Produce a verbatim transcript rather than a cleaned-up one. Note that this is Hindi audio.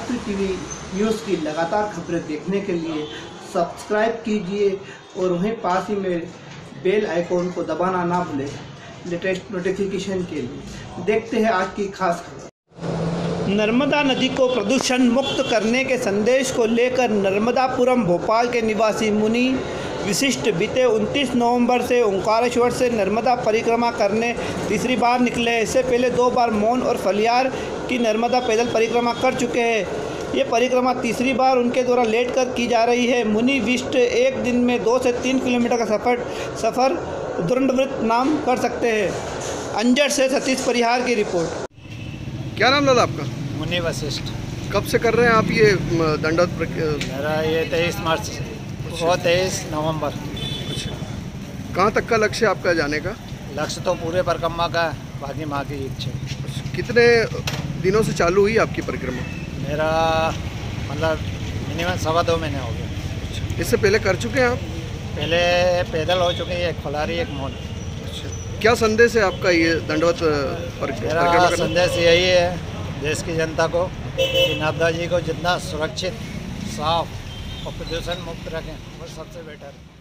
राष्ट्रीय टीवी न्यूज़ की लगातार खबरें देखने के लिए सब्सक्राइब कीजिए और वहीं पास ही में बेल आइकॉन को दबाना ना भूलें लेटेस्ट नोटिफिकेशन के लिए। देखते हैं आज की खास खबर। नर्मदा नदी को प्रदूषण मुक्त करने के संदेश को लेकर नर्मदापुरम भोपाल के निवासी मुनि विशिष्ट बीते उनतीस नवंबर से ओंकारेश्वर से नर्मदा परिक्रमा करने तीसरी बार निकले। इससे पहले दो बार मौन और फलियार की नर्मदा पैदल परिक्रमा कर चुके हैं। ये परिक्रमा तीसरी बार उनके द्वारा लेट कर की जा रही है। मुनि विशिष्ट एक दिन में दो से तीन किलोमीटर का सफर सफ़र दंडवृत्त नाम कर सकते हैं। अंजर से सतीश परिहार की रिपोर्ट। क्या नाम दादा आपका? मुनि वशिष्ठ। कब से कर रहे हैं आप ये दंडवत? मेरा ये तेईस मार्च से वो तेईस नवंबर। अच्छा, कहाँ तक का लक्ष्य आपका जाने का? लक्ष्य तो पूरे परिक्रमा का, बाकी माँ की इच्छा। अच्छा, कितने दिनों से चालू हुई आपकी परिक्रमा? मेरा मतलब मिनिमम सवा दो महीने हो गए। अच्छा, इससे पहले कर चुके हैं आप? पहले पैदल हो चुके हैं, एक फलारी एक मौन। अच्छा, क्या संदेश है आपका ये दंडवत परिक्रमा? मेरा संदेश यही है देश की जनता को कि नर्मदा जी को जितना सुरक्षित, साफ और प्रदूषण मुक्त रखें वो सबसे बेटर है।